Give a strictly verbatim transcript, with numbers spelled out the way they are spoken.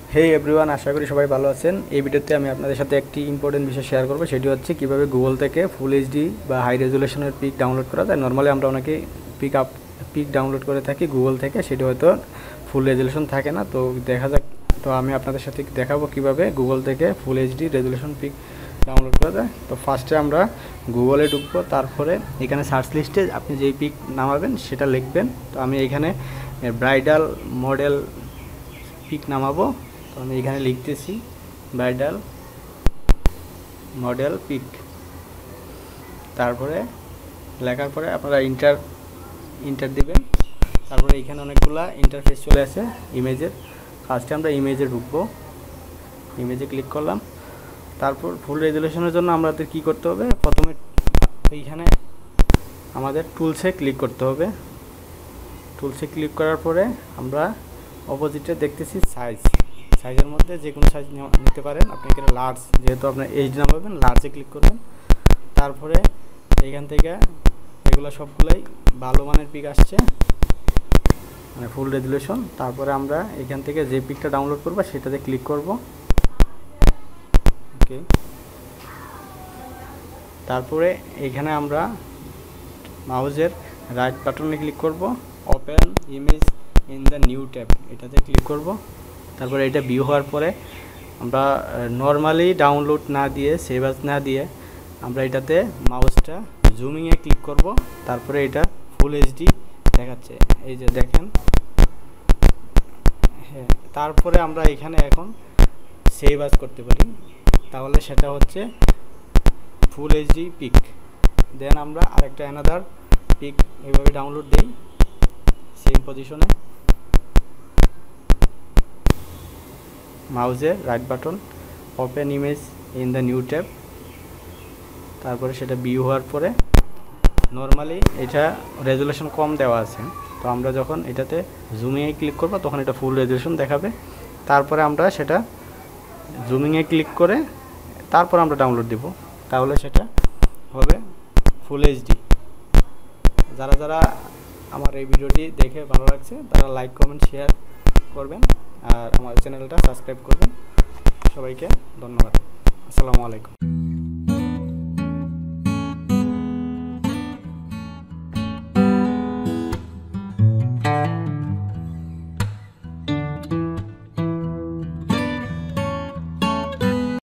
হে everyone, আশা করি সবাই ভালো আছেন। এই ভিডিওতে আমি আপনাদের সাথে একটি ইম্পর্টেন্ট বিষয় শেয়ার করব, সেটি হচ্ছে কিভাবে গুগল থেকে ফুল এইচডি বা হাই রেজুলেশনের পিক ডাউনলোড করা যায়। নর্মালি আমরা অনেকে পিক আপ পিক ডাউনলোড করে থাকি গুগল থেকে, সেটি হয়তো ফুল রেজুলেশন থাকে না। তো দেখা যাক, তো আমি আপনাদের সাথে দেখাবো কিভাবে গুগল থেকে full HD resolution pic download করা যায়। তো ফার্স্টে আমরা গুগলে ঢুকবো, তারপরে এখানে সার্চ লিস্টে আপনি যেই পিক নামাবেন সেটা লিখবেন। তো আমি এখানে ব্রাইডাল মডেল পিক নামাবো, তো আমি এখানে লিখতেছি ব্রাইডাল মডেল পিক। তারপরে লেখার পরে আপনারা ইন্টার ইন্টার দিবেন। তারপরে এখানে অনেকগুলা ইন্টারফেস চলে আসে ইমেজের। ফার্স্টে আমরা ইমেজে ঢুকবো, ইমেজে ক্লিক করলাম। তারপর ফুল রেজুলেশনের জন্য আমাদের কি করতে হবে, প্রথমে এইখানে আমাদের টুলসে ক্লিক করতে হবে। টুলসে ক্লিক করার পরে আমরা অপোজিটে দেখতেছি সাইজ, সাইজের মধ্যে যে কোনো সাইজ নিতে পারেন। আপনি এখানে লার্জ, যেহেতু আপনার এইচডি নামাবেন, লার্জে ক্লিক করবেন। তারপরে এইখান থেকে এগুলো সবগুলোই ভালো মানের পিক আসছে, মানে ফুল রেজুলেশন। তারপরে আমরা এখান থেকে যে পিকটা ডাউনলোড করবো সেটাতে ক্লিক করব। ওকে, তারপরে এখানে আমরা মাউসের রাইট বাটনে ক্লিক করব, open image in the new tab, এটাতে ক্লিক করব। তারপরে এটা ভিউ হওয়ার পরে আমরা নর্মালি ডাউনলোড না দিয়ে, সেভ অ্যাজ না দিয়ে, আমরা এটাতে মাউসটা জুমিংয়ে ক্লিক করব। তারপরে এটা ফুল এইচডি দেখাচ্ছে, এই যে দেখেন। হ্যাঁ, তারপরে আমরা এখানে এখন সেভ অ্যাজ করতে পারি, তাহলে সেটা হচ্ছে ফুল এইচডি পিক। দেন আমরা আরেকটা অ্যানাদার পিক এইভাবে ডাউনলোড দিই সেম পজিশনে, মাউসের right button, open image in the new tab. তারপরে সেটা ভিউ হওয়ার পরে নর্মালি এটা রেজুলেশন কম দেওয়া আছে, তো আমরা যখন এটাতে জুমিংয়ে ক্লিক করব তখন এটা ফুল রেজুলেশন দেখাবে। তারপরে আমরা সেটা জুমিংয়ে ক্লিক করে তারপর আমরা ডাউনলোড দেব, তাহলে সেটা হবে ফুল এইচডি। যারা যারা আমার এই ভিডিওটি দেখে ভালো লাগছে তারা লাইক কমেন্ট শেয়ার করবেন, আর আমার চ্যানেলটা সাবস্ক্রাইব করবেন। সবাইকে ধন্যবাদ। আসসালামু আলাইকুম।